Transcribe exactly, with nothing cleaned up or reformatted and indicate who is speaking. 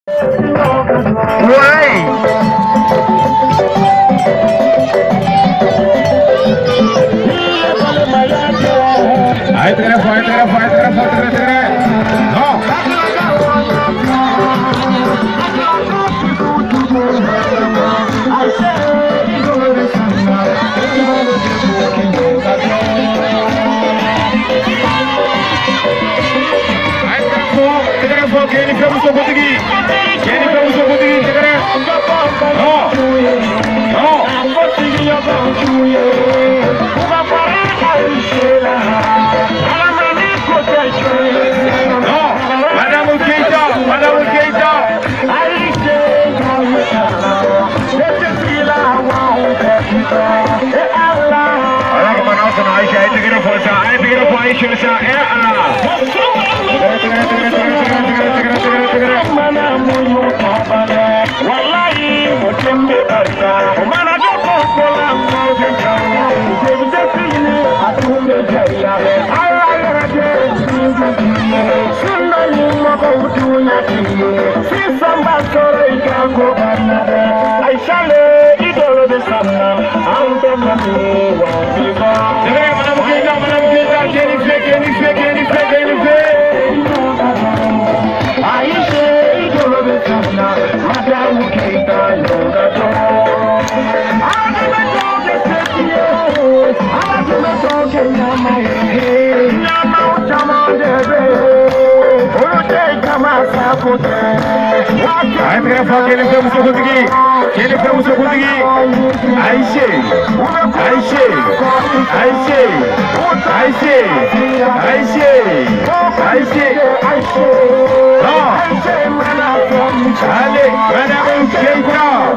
Speaker 1: Ouais. Aí, telefone, aí, telefone, aí, telefone, telefone, telefone. Não. Aí, telefone, telefone, quem ele fez o seu consegui? Quem ele fez o seu consegui? Não. Não. Madame Keita, Madame Keita. Olha como nossa nós aí pegando força, aí pegando força, isso é Allah. Wallahi mutum bai barka mana da kokola ko da kawo ke da fili a tunda jaya Allah ya rage sunna ni mabudu na tiye si samba sore ka ko banare ai shale idolo de sanna an da mani wa biba dare mana muke da mana muke da ke ni fe ke ni fe ke ni fe ke ni fe ai she idolo de sanna Madame Keita yoga to ana me toke setie ana me toke nyama ye nyama chama debe oje kama sakote ai pega fogo ele foi o seu consegui ele foi o seu consegui Aisha Aisha Aisha Aisha Aisha Aisha Aisha Ale Madame Keita